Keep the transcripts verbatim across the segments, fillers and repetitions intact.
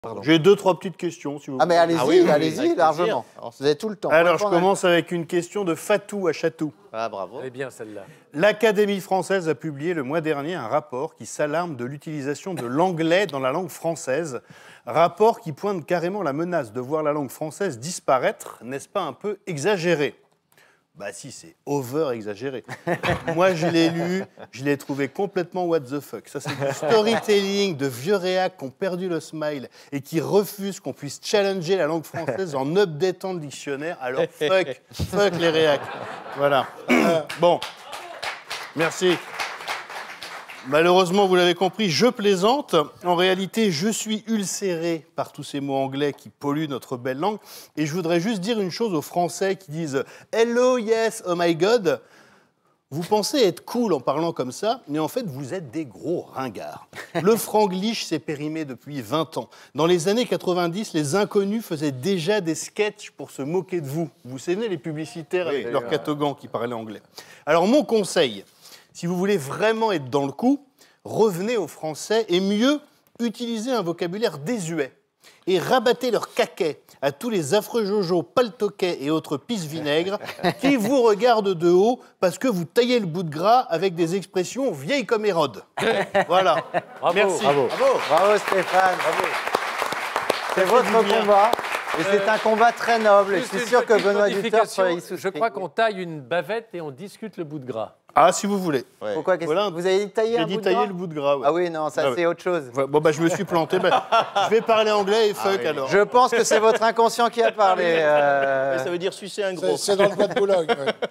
J'ai deux, trois petites questions, si vous voulez. Ah, mais allez-y, ah oui, oui, allez-y, largement. Vous avez tout le temps. Alors, je commence avec une question de Fatou à Chatou. Ah, bravo. Elle est bien, celle-là. L'Académie française a publié le mois dernier un rapport qui s'alarme de l'utilisation de l'anglais dans la langue française. Rapport qui pointe carrément la menace de voir la langue française disparaître. N'est-ce pas un peu exagéré ? Bah si, c'est over-exagéré. Moi, je l'ai lu, je l'ai trouvé complètement what the fuck. Ça, c'est du storytelling de vieux réacs qui ont perdu le smile et qui refusent qu'on puisse challenger la langue française en updatant le dictionnaire. Alors, fuck, fuck les réacs. Voilà. Euh, bon, merci. Malheureusement, vous l'avez compris, je plaisante. En réalité, je suis ulcéré par tous ces mots anglais qui polluent notre belle langue. Et je voudrais juste dire une chose aux Français qui disent « Hello, yes, oh my God ». Vous pensez être cool en parlant comme ça, mais en fait, vous êtes des gros ringards. Le franglish s'est périmé depuis vingt ans. Dans les années quatre-vingt-dix, les inconnus faisaient déjà des sketchs pour se moquer de vous. Vous vous souvenez, les publicitaires avec Oui, leurs oui, catogans qui parlaient anglais. Alors, mon conseil, si vous voulez vraiment être dans le coup, revenez aux Français et mieux, utilisez un vocabulaire désuet et rabattez leur caquet à tous les affreux jojo, paltoquets et autres pisse-vinaigre qui vous regardent de haut parce que vous taillez le bout de gras avec des expressions vieilles comme Hérode. Voilà. Bravo, Merci. bravo. Bravo, bravo Stéphane. Bravo. C'est votre bien. combat. Et c'est Euh, un combat très noble. Et je Juste suis une sûr que petite Benoît Duterre modification. sera y souscrit. Je crois qu'on taille une bavette et on discute le bout de gras. Ah, si vous voulez. Ouais. Pourquoi qu'est-ce Voilà. que vous avez dit tailler J'ai un dit bout de tailler gras le bout de gras. Ouais. Ah oui, non, ça Ah ouais. c'est autre chose. Ouais, bon, bah, je me suis planté. Bah, je vais parler anglais et fuck oui. alors. Je pense que c'est votre inconscient qui a parlé. euh, Mais ça veut dire sucer un gros. C'est c'est dans le bois de Boulogne.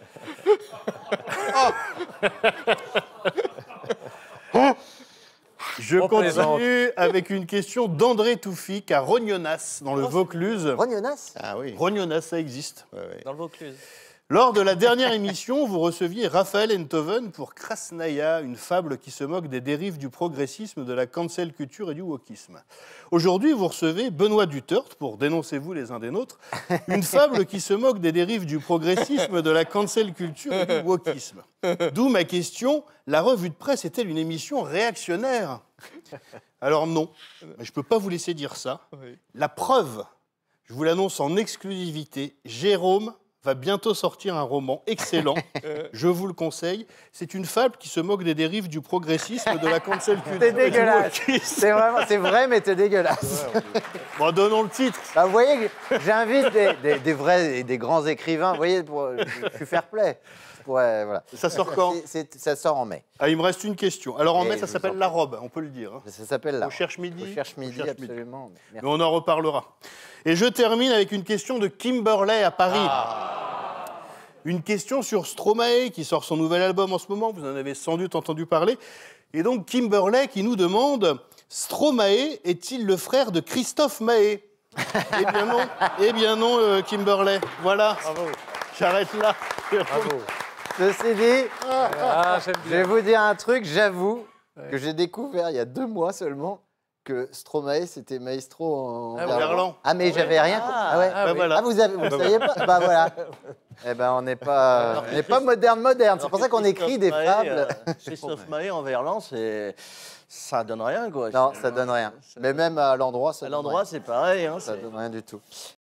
ouais. Je On plaisante. continue avec une question d'André Toufik à Rognonas, dans le Vaucluse. Rognonas. Ah oui. Rognonas, ça existe. Ouais, ouais. Dans le Vaucluse. Lors de la dernière émission, vous receviez Raphaël Enthoven pour Krasnaya, une fable qui se moque des dérives du progressisme, de la cancel culture et du wokisme. Aujourd'hui, vous recevez Benoît Duterre pour Dénoncez-vous les uns des nôtres, une fable qui se moque des dérives du progressisme, de la cancel culture et du wokisme. D'où ma question, la revue de presse est-elle une émission réactionnaire ? Alors non, je ne peux pas vous laisser dire ça. La preuve, je vous l'annonce en exclusivité, Jérôme va bientôt sortir un roman excellent, je vous le conseille. C'est une fable qui se moque des dérives du progressisme, de la cancel culture C'est et du dégueulasse. wokisme. C'est vraiment, c'est vrai, mais c'est dégueulasse. Bon, donnons le titre. Bah, vous voyez, j'invite des, des, des vrais et des grands écrivains. Vous voyez, pour, je suis fair play. Je pourrais, voilà. Ça sort quand ? C'est- c'est- Ça sort en mai. Ah, il me reste une question. Alors en Et mai, je ça vous s'appelle en La Robe, on peut le dire. hein. Ça s'appelle là. Au Cherche Midi. Au Cherche Midi, Au Cherche Midi. absolument. Merci. Mais on en reparlera. Et je termine avec une question de Kimberley à Paris. Une question sur Stromae, qui sort son nouvel album en ce moment, vous en avez sans doute entendu parler. Et donc Kimberley qui nous demande « Stromae est-il le frère de Christophe Maé ?» Eh bien non, eh bien non, euh, Kimberley. Voilà, j'arrête là. Bravo. Ceci dit, Ah, j'aime je vais bien. vous dire un truc, j'avoue, que j'ai découvert il y a deux mois seulement, que Stromae, c'était maestro en Ah oui. verlan. Verlan. Ah, mais j'avais rien compris. Ah, ouais. Ah Ben oui. voilà. Ah, vous ne vous saviez pas Bah voilà. Eh ben, on n'est pas, on n'est pas moderne, moderne. C'est pour ça qu'on écrit des Christophe fables. Maé, euh, Christophe Maé en verlan, c'est... ça donne rien, quoi. Non, ça donne rien. Mais même à l'endroit, ça À donne l'endroit, rien. c'est pareil. Hein, Ça c'est- donne rien du tout.